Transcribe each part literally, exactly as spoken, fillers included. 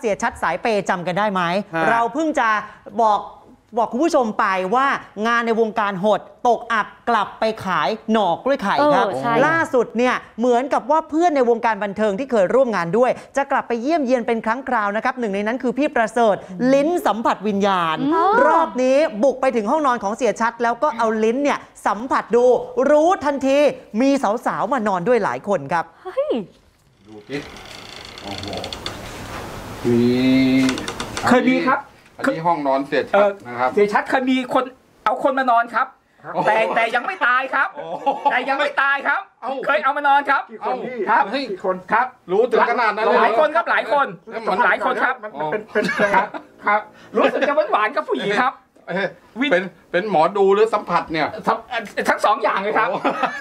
เสียชัดสายเปย์จำกันได้ไหมเราเพิ่งจะบอกบอกคุณผู้ชมไปว่างานในวงการหดตกอับกลับไปขายหน่อกล้วยไข่ครับล่าสุดเนี่ยเหมือนกับว่าเพื่อนในวงการบันเทิงที่เคยร่วมงานด้วยจะกลับไปเยี่ยมเยียนเป็นครั้งคราวนะครับหนึ่งในนั้นคือพี่ประเสริฐลิ้นสัมผัสวิญญาณรอบนี้บุกไปถึงห้องนอนของเสียชัดแล้วก็เอาลิ้นเนี่ยสัมผัสดูรู้ทันทีมีสาวๆมานอนด้วยหลายคนครับดูสิโอ้โหมีเคยมีครับอันนี้ห้องนอนเสียชัดนะครับเสียชัดเคยมีคนเอาคนมานอนครับแต่แต่ยังไม่ตายครับแต่ยังไม่ตายครับเคยเอามานอนครับครับกี่คนครับรู้ถึงขนาดนั้นหลายคนครับหลายคนหลายคนครับเป็นครับครับรู้สึกจะหวานกับผู้หญิงครับเป็นเป็นหมอดูหรือสัมผัสเนี่ยทั้งสองอย่างเลยครับ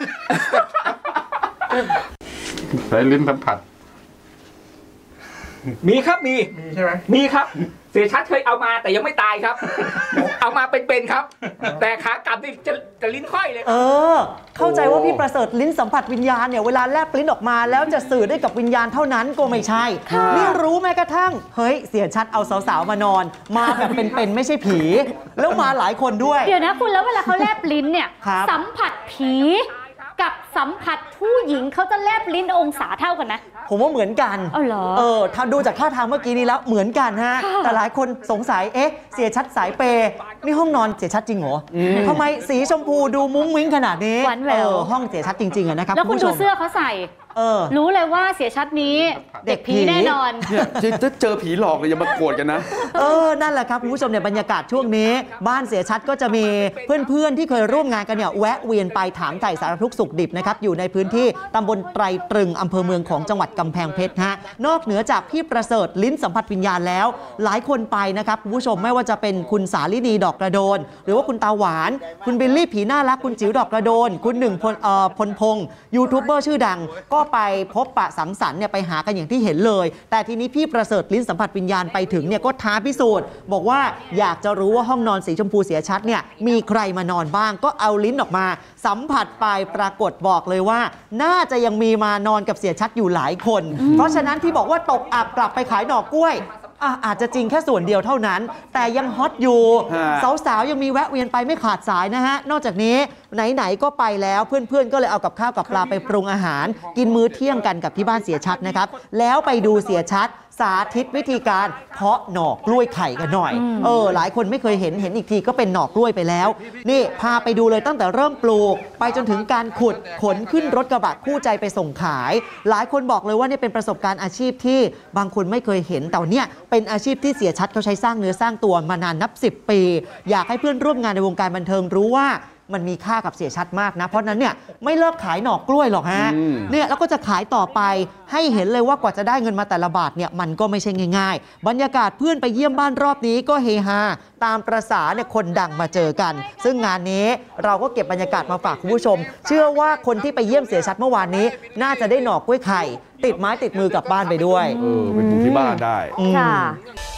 ใช้ลิ้นสัมผัสมีครับมีมีใช่ไหมมีครับเสียชัดเคยเอามาแต่ยังไม่ตายครับเอามาเป็นๆครับแต่ขากลับนี่จะจะลิ้นค่อยเลยเออเข้าใจว่าพี่ประเสริฐลิ้นสัมผัสวิญญาณเนี่ยเวลาแลบลิ้นออกมาแล้วจะสื่อได้กับวิญญาณเท่านั้นก็ไม่ใช่นี่รู้แม้กระทั่งเฮ้ยเสียชัดเอาสาวๆมานอนมาแบบเป็นๆไม่ใช่ผีแล้วมาหลายคนด้วยเดี๋ยวนะคุณแล้วเวลาเขาแลบลิ้นเนี่ยสัมผัสผีกับสัมผัสผู้หญิงเขาจะแลบลิ้นองศาเท่ากันนะผมว่าเหมือนกันเออเหรอเออถ้าดูจากท่าทางเมื่อกี้นี้แล้วเหมือนกันฮะแต่หลายคนสงสัยเอ๊ะเสียชัดสายเปย์นี่ห้องนอนเสียชัดจริงเหรอทำไมสีชมพูดูมุ้งมิ้งขนาดนี้หวานแหววห้องเสียชัดจริงๆอะนะครับแล้วคุณดูเสื้อเขาใส่รู้เลยว่าเสียชัดนี้เด็กผีแน่นอนจะเจอผีหลอกเลยอย่ามาโกรธกันนะเออนั่นแหละครับคุณผู้ชมเนี่ยบรรยากาศช่วงนี้บ้านเสียชัดก็จะมีเพื่อนๆที่เคยร่วมงานกันเนี่ยแวะเวียนไปถามไถ่สารทุกข์สุขดิบนะครับอยู่ในพื้นที่ตำบลไตรตรึงอำเภอเมืองของจังหวัดกำแพงเพชรฮะนอกเหนือจากพี่ประเสริฐลิ้นสัมผัสวิญญาณแล้วหลายคนไปนะครับคุณผู้ชมไม่ว่าจะเป็นคุณสาลินีดอกกระโดนหรือว่าคุณตาหวานคุณบิลลี่ผีน่ารักคุณจิ๋วดอกกระโดนคุณหนึ่งพลเอ่อพลพงศ์ยูทูบเบอร์ชื่อดังก็ไปพบปะสังสรรค์เนี่ยไปหากันอย่างที่เห็นเลยแต่ทีนี้พี่ประเสริฐลิ้นสัมผัสวิญญาณไปถึงเนี่ยก็ท้าพิสูจน์บอกว่าอยากจะรู้ว่าห้องนอนสีชมพูเสียชัดเนี่ยมีใครมานอนบ้างก็เอาลิ้นออกมาสัมผัสไปปรากฏบอกเลยว่าน่าจะยังมีมานอนกับเสียชัดอยู่หลายคนเพราะฉะนั้นที่บอกว่าตกอับกลับไปขายหน่อกล้วยอาจจะจริงแค่ส่วนเดียวเท่านั้นแต่ยังฮอตอยู่สาวๆยังมีแวะเวียนไปไม่ขาดสายนะฮะนอกจากนี้ไหนๆก็ไปแล้วเพื่อนๆก็เลยเอากับข้าวกับปลาไปปรุงอาหารกินมื้อเที่ยงกันกับที่บ้านเสียชัดนะครับแล้วไปดูเสียชัดสาธิตวิธีการเพาะหน่อกล้วยไข่กันหน่อยเออหลายคนไม่เคยเห็นเห็นอีกทีก็เป็นหน่อกล้วยไปแล้วนี่พาไปดูเลยตั้งแต่เริ่มปลูกไปจนถึงการขุดขนขึ้นรถกระบะคู่ใจไปส่งขายหลายคนบอกเลยว่านี่เป็นประสบการณ์อาชีพที่บางคนไม่เคยเห็นแต่เนี่ยเป็นอาชีพที่เสียชัดเขาใช้สร้างเนื้อสร้างตัวมานานนับสิบปีอยากให้เพื่อนร่วมงานในวงการบันเทิงรู้ว่ามันมีค่ากับเสียชัดมากนะเพราะนั้นเนี่ยไม่เลิกขายหน่อกล้วยหรอกฮะเนี่ยแล้วก็จะขายต่อไปให้เห็นเลยว่ากว่าจะได้เงินมาแต่ละบาทเนี่ยมันก็ไม่ใช่ง่ายๆบรรยากาศเพื่อนไปเยี่ยมบ้านรอบนี้ก็เฮฮาตามประสาเนี่ยคนดังมาเจอกันซึ่งงานนี้เราก็เก็บบรรยากาศมาฝากคุณผู้ชมเชื่อว่าคนที่ไปเยี่ยมเสียชัดเมื่อวานนี้น่าจะได้หน่อกล้วยไข่ติดไม้ติดมือกลับบ้านไปด้วยเออไปปลูกที่บ้านได้ค่ะ